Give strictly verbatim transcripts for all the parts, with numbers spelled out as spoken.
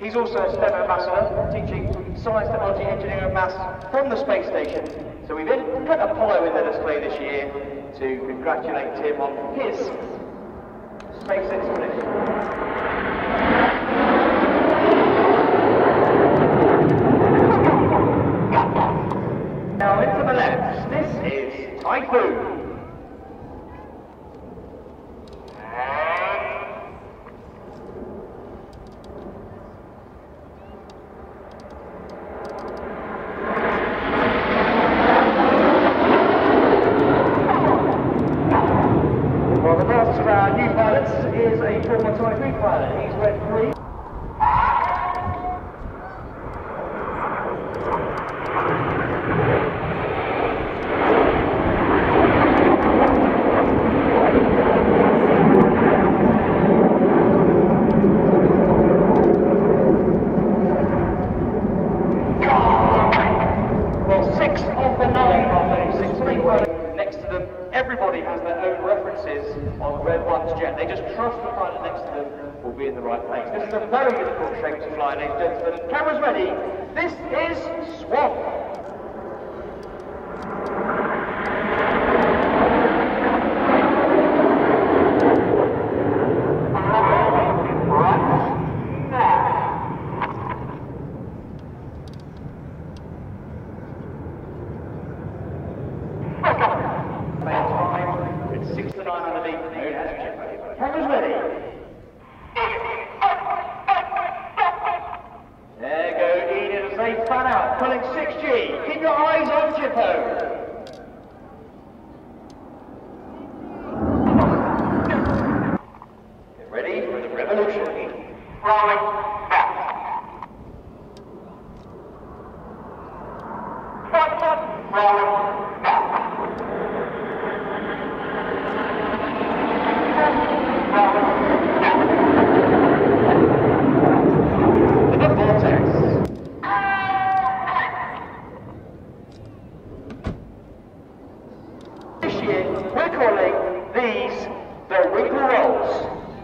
He's also a STEM ambassador, teaching science, technology, engineering and maths from the space station. So we've put Apollo in the display this year to congratulate him on his space expedition. Now into the left, this is Typhoon. They just trust the pilot next to them will be in the right place. This is a very difficult shape to fly, ladies and gentlemen. Cameras ready. This is Swamp. It's six to nine underneath. Cameras ready. There go Eden as they fan out, pulling six G. Keep your eyes on Jippo. Get ready for the revolution. Rolling back. Rolling back. We're calling these the Winkle Rolls.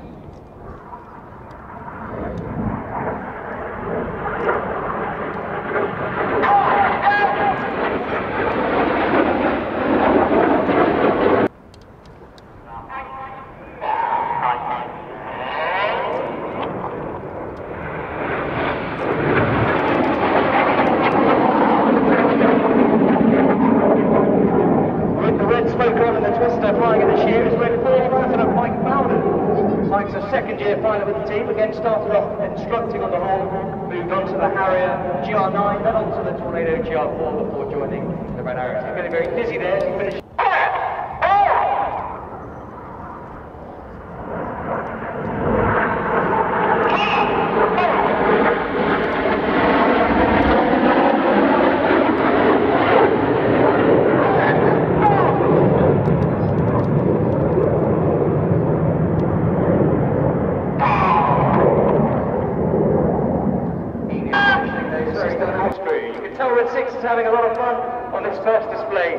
Second year pilot with the team, again started off instructing on the Hawk, moved on to the Harrier G R nine, then on to the Tornado G R four before joining the Red Arrow. So getting very busy there as he finished. Shuttleworth six is having a lot of fun on this first display.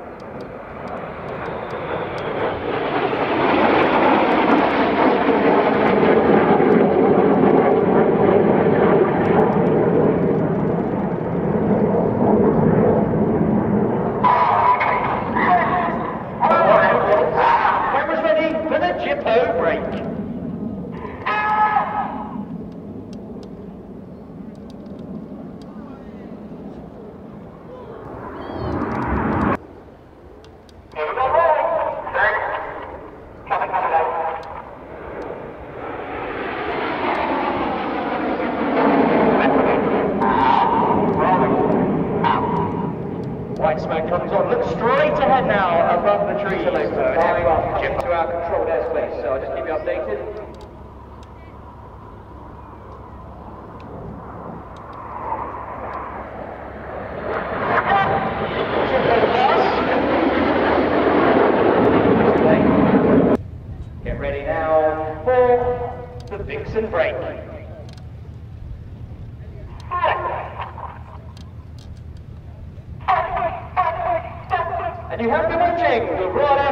Cameras ready for the Jippo break. White smoke comes on. Look straight ahead now above the trees. Hello, sir. Everyone, Jim, to our controlled airspace, so I'll just keep you updated. Get ready now for the Vixen break. And you have been watching the Royal